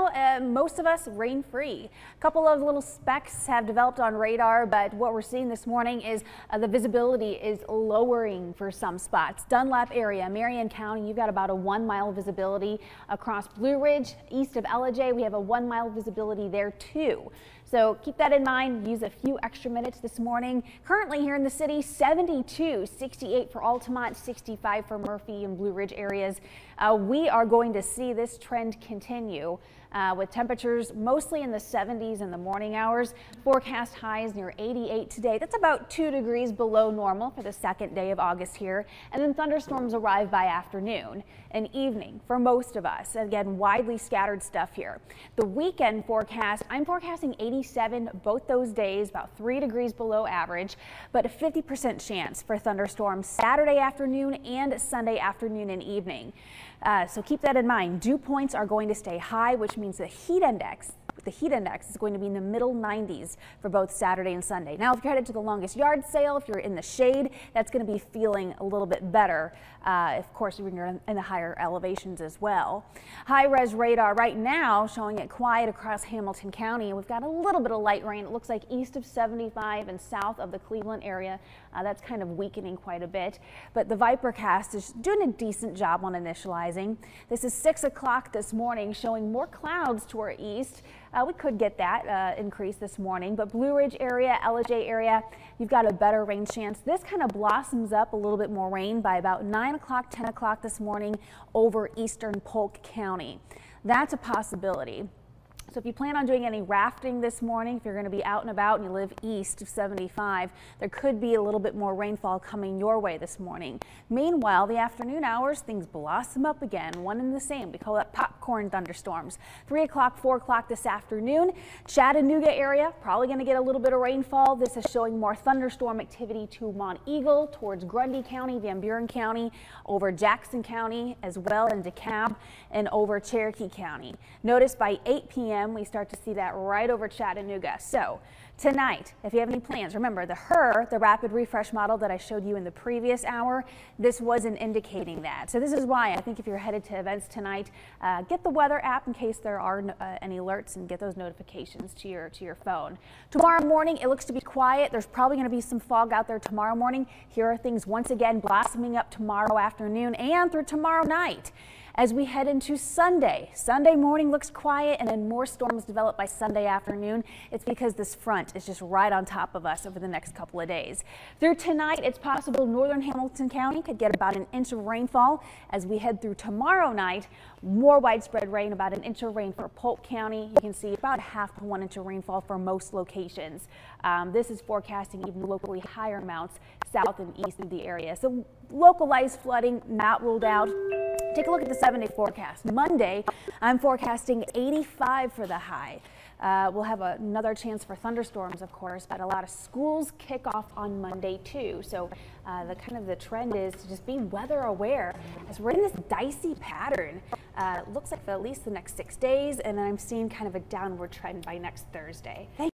now, most of us rain free. A couple of little specks have developed on radar, but what we're seeing this morning is the visibility is lowering for some spots. Dunlap area, Marion County, you've got about a 1 mile visibility across Blue Ridge. East of Ellijay, we have a 1 mile visibility there too. So keep that in mind. Use a few extra minutes this morning. Currently here in the city, 72, 68 for Altamont, 65 for Murphy and Blue Ridge areas. We are going to see this trend continue with temperatures mostly in the 70s in the morning hours. Forecast highs near 88 today. That's about 2 degrees below normal for the second day of August here. And then thunderstorms arrive by afternoon and evening for most of us. Again, widely scattered stuff here. The weekend forecast, I'm forecasting 87 both those days, about 3 degrees below average, but a 50% chance for thunderstorms Saturday afternoon and Sunday afternoon and evening. So keep that in mind. Dew points are going to stay high, which means the heat index is going to be in the middle 90s for both Saturday and Sunday. Now, if you're headed to the longest yard sale, if you're in the shade, that's going to be feeling a little bit better. Of course, when you're in the higher elevations as well. High-res radar right now showing it quiet across Hamilton County. We've got a little bit of light rain. It looks like east of 75 and south of the Cleveland area. That's kind of weakening quite a bit. But the Vipercast is doing a decent job on initializing. This is 6 o'clock this morning, showing more clouds to our east. We could get that increase this morning, but Blue Ridge area, Ellijay area, you've got a better rain chance. This kind of blossoms up a little bit more rain by about 9 o'clock, 10 o'clock this morning over eastern Polk County. That's a possibility. So if you plan on doing any rafting this morning, if you're going to be out and about and you live east of 75, there could be a little bit more rainfall coming your way this morning. Meanwhile, the afternoon hours, things blossom up again, one and the same. We call that popcorn thunderstorms. 3 o'clock, 4 o'clock this afternoon. Chattanooga area, probably going to get a little bit of rainfall. This is showing more thunderstorm activity to Mont Eagle, towards Grundy County, Van Buren County, over Jackson County, as well in DeKalb, and over Cherokee County. Notice by 8 p.m. we start to see that right over Chattanooga. So tonight, if you have any plans, remember the rapid refresh model that I showed you in the previous hour, this wasn't indicating that. So this is why I think if you're headed to events tonight, get the weather app in case there are any alerts and get those notifications to your phone. Tomorrow morning, it looks to be quiet. There's probably going to be some fog out there tomorrow morning. Here are things once again blossoming up tomorrow afternoon and through tomorrow night. As we head into Sunday, Sunday morning looks quiet and then more storms develop by Sunday afternoon. It's because this front is just right on top of us over the next couple of days. Through tonight, it's possible northern Hamilton County could get about 1 inch of rainfall. As we head through tomorrow night, more widespread rain, about 1 inch of rain for Polk County. You can see about 1/2 to 1 inch of rainfall for most locations. This is forecasting even locally higher amounts south and east of the area. So localized flooding not ruled out. Take a look at the 7-day forecast. Monday, I'm forecasting 85 for the high. We'll have another chance for thunderstorms, of course, but a lot of schools kick off on Monday too. So the trend is to just be weather aware as we're in this dicey pattern. It looks like for at least the next 6 days, and then I'm seeing kind of a downward trend by next Thursday.